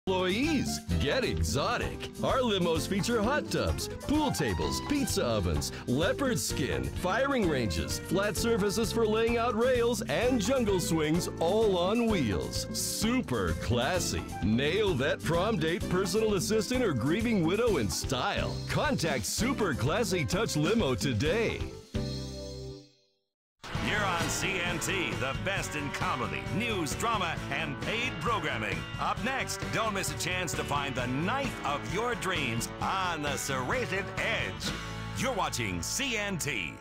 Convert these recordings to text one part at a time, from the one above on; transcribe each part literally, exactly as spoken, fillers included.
Employees, get exotic. Our limos feature hot tubs, pool tables, pizza ovens, leopard skin, firing ranges, flat surfaces for laying out rails, and jungle swings, all on wheels. Super classy. Nail that prom date, personal assistant, or grieving widow in style. Contact Super Classy Touch Limo today. You're on C N T, the best in comedy, news, drama, and paid programming. Up next, don't miss a chance to find the knife of your dreams on the Serrated Edge. You're watching C N T.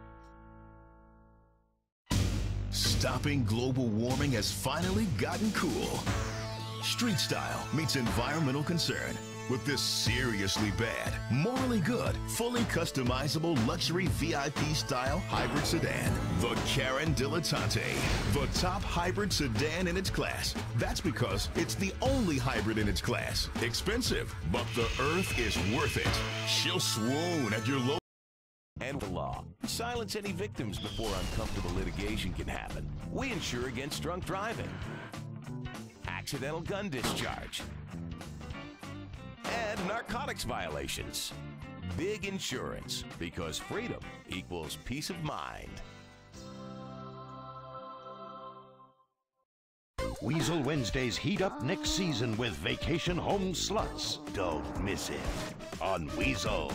Stopping global warming has finally gotten cool. Street style meets environmental concern with this seriously bad, morally good, fully customizable luxury V I P style hybrid sedan. The Karin Dilettante, the top hybrid sedan in its class. That's because it's the only hybrid in its class. Expensive, but the earth is worth it. She'll swoon at your low And the law. Silence any victims before uncomfortable litigation can happen. We insure against drunk driving, accidental gun discharge, and narcotics violations. Big insurance, because freedom equals peace of mind. Weasel Wednesdays heat up next season with Vacation Home Sluts. Don't miss it on Weasel.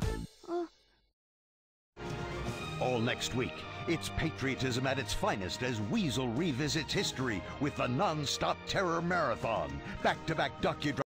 All next week, it's patriotism at its finest as Weasel revisits history with the non-stop terror marathon. Back-to-back docudramas.